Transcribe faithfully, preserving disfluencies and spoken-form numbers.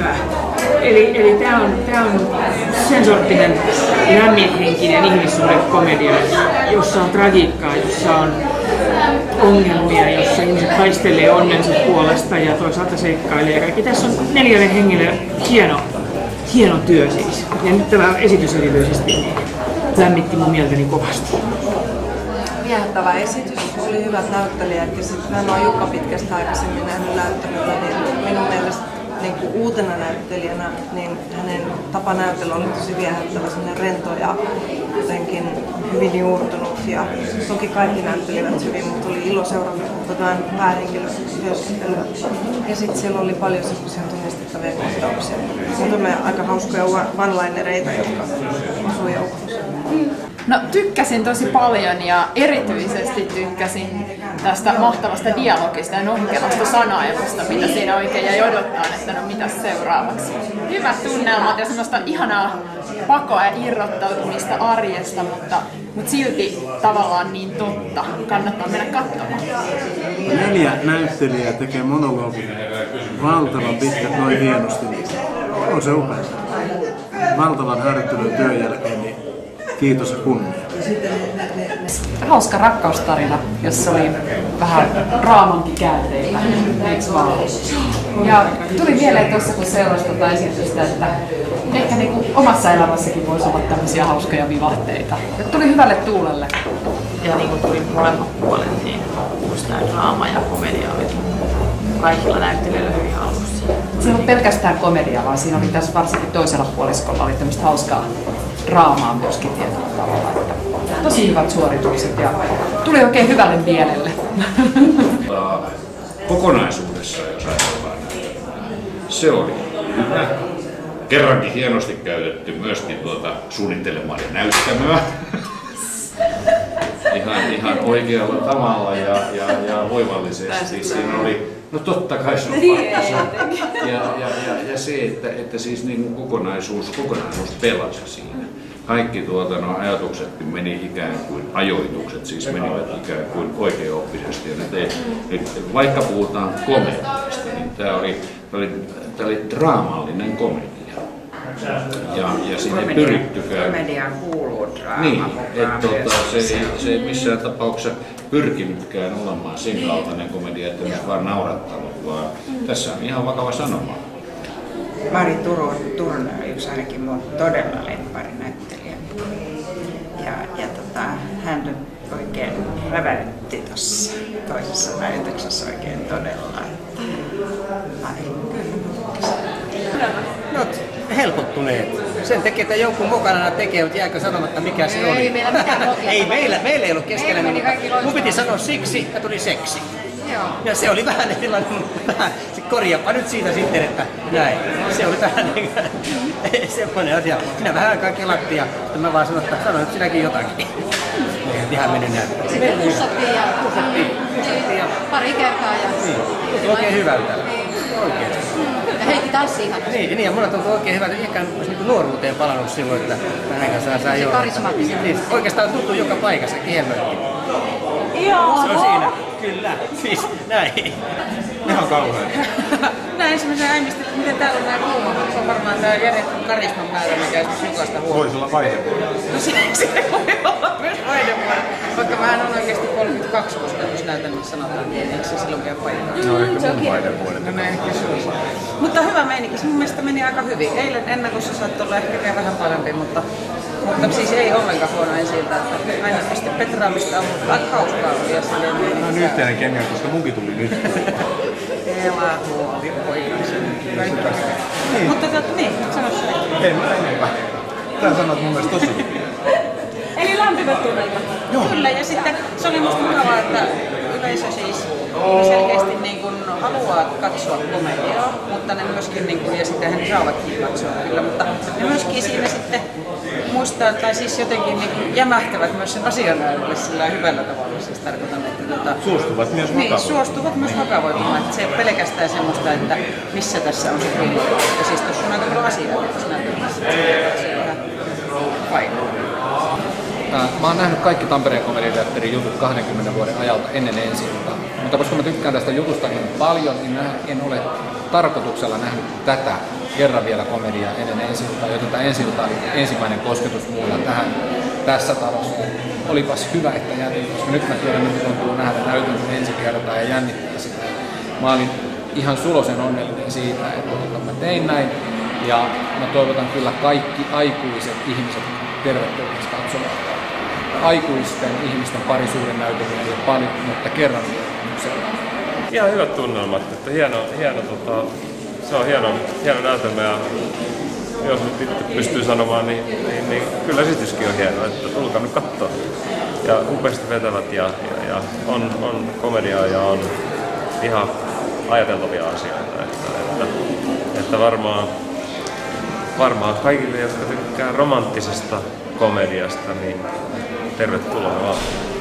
hyvä. Eli, eli tämä on, tää on sen sorttinen lämminhenkinen ihmissuhdekomedia, jossa on tragiikkaa, jossa on ongelmia, jossa ihmiset taistelee onnensa puolesta ja toisaalta seikkailee. Kaikki tässä on neljälle hengelle hieno, hieno työ siis. Ja nyt tämä esitys erityisesti niin lämmitti mun mieltäni kovasti. Viehättävä esitys, oli hyvät näyttelijät ja sitten mä en ole Jukka pitkästä aikaisemmin nähnyt näyttelyllä, niin minun mielestä niin kuin uutena näyttelijänä niin hänen tapa näytellä oli tosi viehättävä, sellainen rento ja jotenkin hyvin juurtunut ja toki kaikki näyttelivät hyvin, mutta oli ilo seurata tämän päähenkilötyöskentelyä. Ja sitten siellä oli paljon sellaisia tunnistettavia kohtauksia. Muutamia aika hauskoja one-linereita, jotka osui joukkoon. No tykkäsin tosi paljon ja erityisesti tykkäsin tästä mahtavasta dialogista ja nohkelasta sanailusta, mitä siinä oikein jäi odottaa, että no mitäs seuraavaksi. Hyvät tunnelmat ja semmoista ihanaa pakoa ja irrottautumista arjesta, mutta, mutta silti tavallaan niin totta. Kannattaa mennä katsomaan. Neljä näyttelijää tekee monologin valtavan pitkät noin hienosti. On se upea. Valtavan harjoittelun työn jälkeen niin kiitos ja kunnia. Hauska rakkaustarina, jossa oli vähän draamankin käänteitä, eikö vaan? Ja tuli mieleen tuossa, kun seurasi tuota esitystä, että ehkä niinku omassa elämässäkin voisi olla tämmöisiä hauskoja vivahteita. Ja tuli hyvälle tuulelle. Ja niin kuin tuli molemmat puolet, niin just näin draama ja komedia oli kaikilla näyttelijöillä hyvin alussa. Se ei ollut pelkästään komedia, vaan siinä oli tässä varsinkin toisella puoliskolla oli tämmöistä hauskaa draamaa myöskin tietyllä tavalla. Tosi hyvät suoritukset ja tuli oikein hyvälle mielelle. Kokonaisuudessaan, jos ajatellaan näytelmää, se oli hyvä. Kerrankin hienosti käytetty myöskin tuota suunnittelemaan ja näyttämöä. Ihan, ihan oikealla tavalla ja, ja, ja voivallisesti. Siinä oli, no totta kai se on pakko. Ja, ja, ja, ja se, että, että siis niin kokonaisuus, kokonaisuus pelasi siinä. Kaikki tuota, no, ajatukset meni ikään kuin, ajoitukset siis menivät ikään kuin oikeaoppisesti. Ja ne te, vaikka puhutaan komediasta, niin tämä oli, oli, oli draamallinen komedia. Ja, ja sinne ei pyrittykään. Komediaan kuuluu draama. Niin, että tota, se, se ei missään tapauksessa pyrkinytkään olemaan sen kaltainen komedia, että olisi vaan naurattanut, vaan tässä on ihan vakava sanoma. Mari Turunen on yksi ainakin mun todella lempparinäyttelijä. Ja, ja tota, hän nyt oikein räväytti tuossa toisessa näytöksessä oikein todella. No, helpottuneet. Sen takia, että jonkun mukana tekee, mutta jääkö sanomatta mikä se oli? Ei meillä mitään ei, meillä, meillä ei ollut keskellä, mutta mun piti sanoa siksi ja tuli seksi. Joo. Ja se oli vähän sellainen, vähän, korjaapa nyt siitä sitten, että näin. Se oli vähän niin kuin semmoinen asia. Minä vähän aikaa kelattiin ja sitten mä vaan sanoin, että sano nyt sinäkin jotakin. Ei ihan mennyt näin. Sitten pussattiin ja, pussattiin. pussattiin ja pari kertaa ja... Niin, tuntui oikein hyvältä. Oikein. Ja Heikki tanssi ihan. Niin, niin ja mulle tuntui oikein hyvältä. Ehkä niin nuoruuteen palannut silloin, että vähän kanssa saa jo. Karismaattisen. Niin, oikeastaan tuntuu joka paikassa kielmöitti. Joo. Se on siinä. Kyllä. Siis näin. Ihan kauhean. Näin ensimmäisenä äimistä, että miten täällä on nää kuuma. Se on varmaan tää järjetön karisman määrä, mikä esimerkiksi Jukasta huomioon. Voisi olla vaihevuoro. No se, se voi olla myös vaihevuoro. Vaikka mä en ole oikeesti kolmekymmentäkaksi, koska jos näytelmissä sanotaan, niin eikö se silloin käy paikkaan? No ehkä mun vaihevuodet. No näin ehkä sun. Mutta hyvä meininki. Mun mielestä meni aika hyvin. Eilen ennakossa saattoi olla ehkä vähän parempi, mutta Mutta siis ei ollenkaan huono ensiltä, että aina sitten petraamista on, mutta aika hauskaa oli ja silleen. No on yhteinen kemia, koska munkin tuli nyt. Elää huoli poikaisen. Niin. Mutta täältä niin, sano se. Ei mä enempää. Tää sanot mun mielestä tosi hyvin. Eli lämpimät tunnelmat. Kyllä, ja sitten se oli musta mukavaa, että yleisö siis selkeästi niin kuin haluaa katsoa komediaa, mutta ne myöskin, niin kuin, ja sitten he saavatkin katsoa kyllä, mutta ne myöskin siinä sitten muistaa, tai siis jotenkin niin kuin jämähtävät myös sen asian äärelle sillä hyvällä tavalla, siis tarkoitan, että tuota, suostuvat myös niin, vakavoimaan. suostuvat myös vakavoimaan, että se ei pelkästään semmoista, että missä tässä on se pilli. Ja siis tuossa on aika paljon asiaa tässä näytelmässä, se on vähän painaa. Mä oon nähnyt kaikki Tampereen komediateatterin jutut kahdenkymmenen vuoden ajalta ennen ensi-iltaa. Mutta koska mä tykkään tästä jutusta niin paljon, niin mä en ole tarkoituksella nähnyt tätä kerran vielä komediaa ennen ensi-iltaa, joten tämä ensi-ilta oli ensimmäinen kosketus mulla tähän tässä talossa. Olipas hyvä, että jätin, koska nyt mä tiedän, että tuntuu nähdä näytön ensi kertaa ja jännittää sitä. Mä olin ihan sulosen onnellinen siitä, että mä tein näin. Ja mä toivotan kyllä kaikki aikuiset ihmiset tervetulleeksi katsomaan. Aikuisten ihmisten parisuuden näytelmiä ei ole paljon, mutta kerran vielä. Ihan hyvät tunnelmat, että hieno, hieno tota, se on hieno, hieno näytelmä ja jos nyt itse pystyy sanomaan, niin, niin, niin kyllä esityskin on hieno, että tulkaa nyt katsoa. Ja upeasti vetävät ja, ja, ja on, on komediaa ja on ihan ajateltavia asioita, että, että, että varmaan, varmaan kaikille, jotka tykkää romanttisesta komediasta, niin tervetuloa vaan.